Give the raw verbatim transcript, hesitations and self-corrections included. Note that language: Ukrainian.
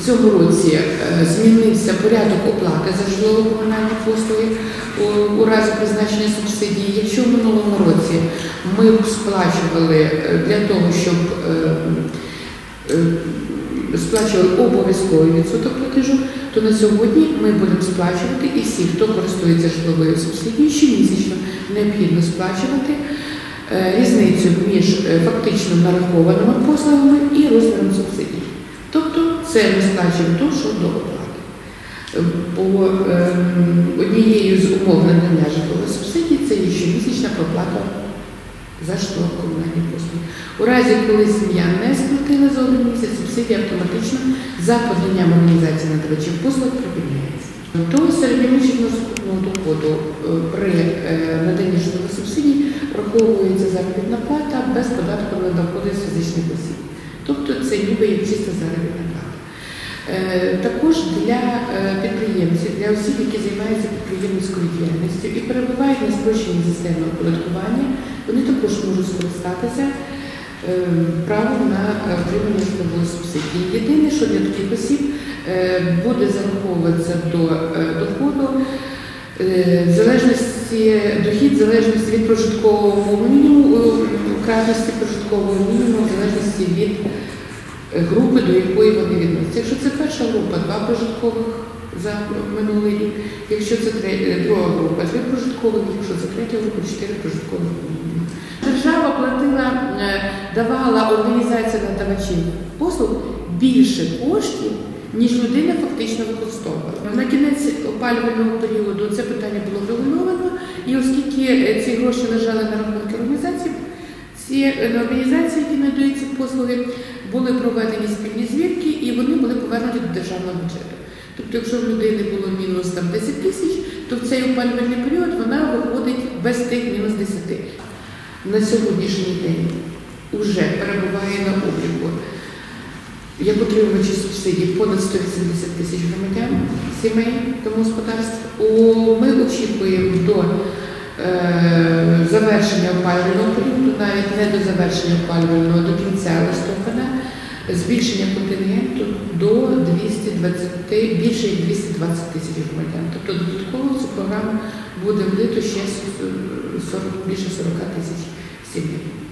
цьому році змінився порядок оплати за житлово-комунальні послуги у разі призначення субсидії. Якщо в минулому році ми сплачували для того, щоб сплачували обов'язковий відсоток платежу, то на сьогодні ми будемо сплачувати і всі, хто користується житловою субсидією, щомісячно необхідно сплачувати різницю між фактично нарахованими послугами і розміром субсидій. Тобто це ми сплачуємо то, що до оплати. Бо е, однією з умов надання житлової субсидії це є щомісячна проплата за житлово-комунальні послуги. У разі, коли сім'я не сплатила за один місяць, субсидія автоматично за поданням організації надавачів послуг припиняється. То середньомісячного сукупного доходу при наданні житлової субсидії враховується заробітна плата без податку на доходи з фізичних осіб. Тобто це ніби як чиста заробітна плата. Також для підприємців, для осіб, які займаються підприємницькою діяльністю і перебувають на спрощеній системі оподаткування, вони також можуть скористатися правом на отримання житлової субсидії. Єдине, що для таких осіб буде зараховуватися до доходу в залежності, дохід в залежності від прожиткового мінімуму, кратності прожиткового мінімуму, в залежності від групи, до якої вони відносяться. Якщо це перша група, два прожиткових за минулий рік, якщо це друга група, три прожиткових, якщо це третя група, чотири прожиткових мінімумів. Держава платила, давала організація надавачів послуг більше коштів, ніж людина фактично використовувала. На кінець опалювального періоду це питання було врегульовано, і оскільки ці гроші лежали на рахунки організації, ці організації, які надають ці послуги, були проведені спільні звірки і вони були повернуті до державного бюджету. Тобто, якщо в людини було мінус там, десять тисяч, то в цей опалювальний період вона виходить без тих мінус десяти. На сьогоднішній день вже перебуває на обліку як отримувачі субсидій понад сто вісімдесят тисяч громадян, сімей, домогосподарств. Ми очікуємо до е, завершення опалювального періоду, навіть не до завершення опалювального, до кінця листопада, збільшення контингенту до двохсот двадцяти, більше як двісті двадцять тисяч громадян. Тобто додатково в цю програму буде влито ще сорок, більше сорока тисяч сімей.